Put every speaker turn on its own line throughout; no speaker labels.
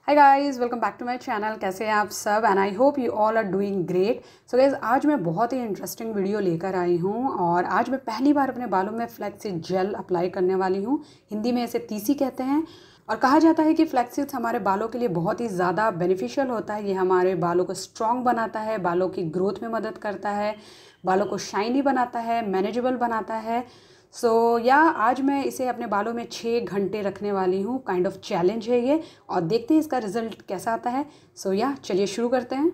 Hi guys, welcome back to my channel. कैसे हैं आप सब? And I hope you all are doing great. So guys, आज मैं बहुत ही इंटरेस्टिंग वीडियो लेकर आई हूँ और आज मैं पहली बार अपने बालों में फ्लैक्ससीड जेल अप्लाई करने वाली हूँ। हिंदी में इसे तीसी कहते हैं और कहा जाता है कि फ्लैक्ससीड्स हमारे बालों के लिए बहुत ही ज़्यादा बेनिफिशियल होता है। ये हमारे बालों को स्ट्रॉन्ग बनाता है, बालों की ग्रोथ में मदद करता है, बालों को शाइनी बनाता है, मैनेजेबल बनाता है। आज मैं इसे अपने बालों में 6 घंटे रखने वाली हूँ। काइंड ऑफ चैलेंज है ये और देखते हैं इसका रिजल्ट कैसा आता है। चलिए शुरू करते हैं।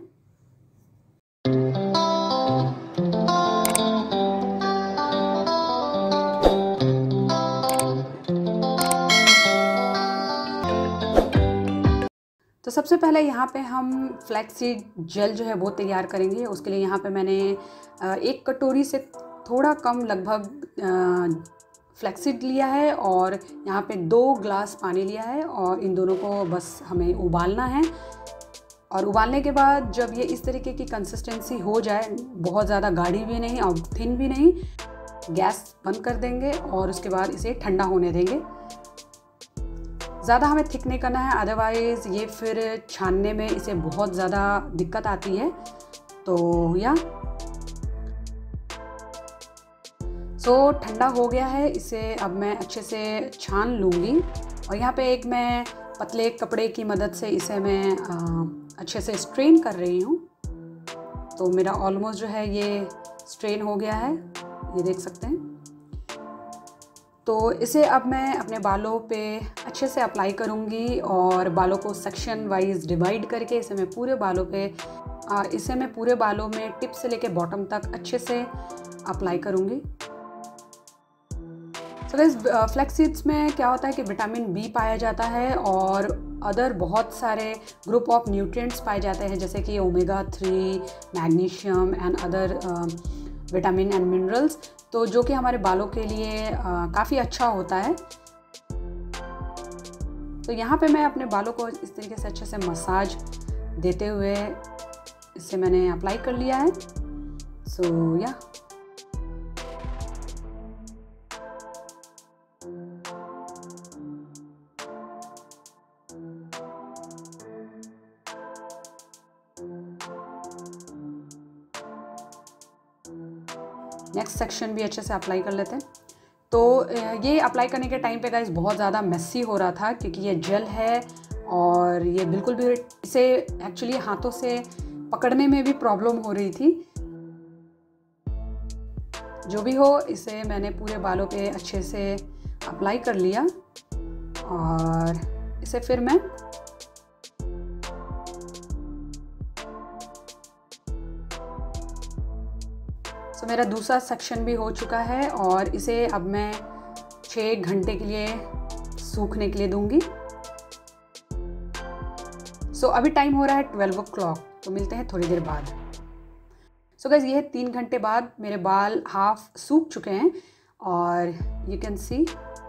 तो सबसे पहले यहाँ पे हम फ्लैक्ससीड जेल जो है वो तैयार करेंगे। उसके लिए यहाँ पे मैंने 1 कटोरी से थोड़ा कम लगभग फ्लैक्ससीड लिया है और यहाँ पे 2 ग्लास पानी लिया है और इन दोनों को बस हमें उबालना है। और उबालने के बाद जब ये इस तरीके की कंसिस्टेंसी हो जाए, बहुत ज़्यादा गाढ़ी भी नहीं और थिन भी नहीं, गैस बंद कर देंगे और उसके बाद इसे ठंडा होने देंगे। ज़्यादा हमें थिक नहीं करना है, अदरवाइज़ ये फिर छानने में इसे बहुत ज़्यादा दिक्कत आती है। ठंडा हो गया है, इसे अब मैं अच्छे से छान लूँगी। और यहाँ पे एक मैं पतले कपड़े की मदद से इसे मैं अच्छे से स्ट्रेन कर रही हूँ। तो मेरा ऑलमोस्ट जो है ये स्ट्रेन हो गया है, ये देख सकते हैं। तो इसे अब मैं अपने बालों पे अच्छे से अप्लाई करूँगी और बालों को सेक्शन वाइज डिवाइड करके इसे मैं पूरे बालों में टिप से लेके बॉटम तक अच्छे से अप्लाई करूँगी। फ्लैक्ससीड्स में क्या होता है कि विटामिन बी पाया जाता है और अदर बहुत सारे ग्रुप ऑफ न्यूट्रिएंट्स पाए जाते हैं, जैसे कि omega 3, magnesium and other vitamin and minerals, तो जो कि हमारे बालों के लिए काफ़ी अच्छा होता है। तो यहाँ पे मैं अपने बालों को इस तरीके से अच्छे से मसाज देते हुए इसे मैंने अप्लाई कर लिया है। नेक्स्ट सेक्शन भी अच्छे से अप्लाई कर लेते हैं। तो ये अप्लाई करने के टाइम पे गाइस बहुत ज़्यादा मेसी हो रहा था क्योंकि ये जेल है और ये बिल्कुल भी इसे एक्चुअली हाथों से पकड़ने में भी प्रॉब्लम हो रही थी। जो भी हो, इसे मैंने पूरे बालों पे अच्छे से अप्लाई कर लिया और इसे फिर मैं मेरा दूसरा सेक्शन भी हो चुका है और इसे अब मैं 6 घंटे के लिए सूखने के लिए दूंगी। अभी टाइम हो रहा है 12 o'clock, तो मिलते हैं थोड़ी देर बाद। गाइस, ये 3 घंटे बाद मेरे बाल हाफ सूख चुके हैं और यू कैन सी।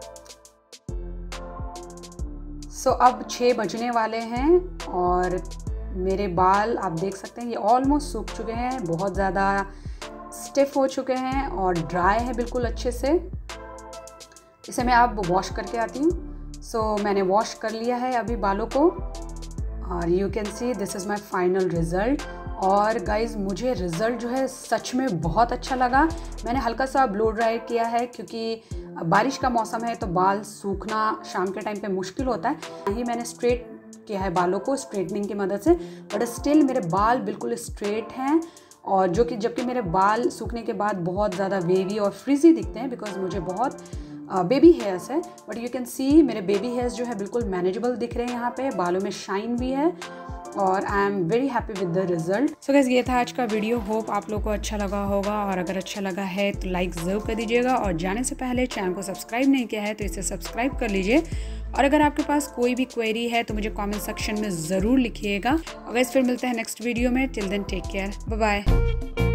अब 6 बजने वाले हैं और मेरे बाल आप देख सकते हैं ये ऑलमोस्ट सूख चुके हैं, बहुत ज़्यादा स्टिफ हो चुके हैं और ड्राई है बिल्कुल अच्छे से। इसे मैं अब वॉश करके आती हूँ। मैंने वॉश कर लिया है अभी बालों को और you can see this is my final result. और गाइज़, मुझे रिज़ल्ट जो है सच में बहुत अच्छा लगा। मैंने हल्का सा ब्लो ड्राई किया है क्योंकि बारिश का मौसम है तो बाल सूखना शाम के टाइम पे मुश्किल होता है। ही मैंने स्ट्रेट किया है बालों को स्ट्रेटनिंग की मदद से, बट स्टिल मेरे बाल बिल्कुल स्ट्रेट हैं और जबकि मेरे बाल सूखने के बाद बहुत ज़्यादा वेवी और फ्रिजी दिखते हैं बिकॉज मुझे बहुत बेबी हेयर्स है। बट यू कैन सी मेरे बेबी हेयर्स जो है बिल्कुल मैनेजेबल दिख रहे हैं। यहाँ पे बालों में शाइन भी है और I am very happy with the result. Guys, ये था आज का वीडियो। होप आप लोग को अच्छा लगा होगा और अगर अच्छा लगा है तो लाइक ज़रूर कर दीजिएगा और जाने से पहले चैनल को सब्सक्राइब नहीं किया है तो इसे सब्सक्राइब कर लीजिए। और अगर आपके पास कोई भी क्वेरी है तो मुझे कमेंट सेक्शन में ज़रूर लिखिएगा। और गाइस, फिर मिलते हैं नेक्स्ट वीडियो में। Till then take care, bye bye.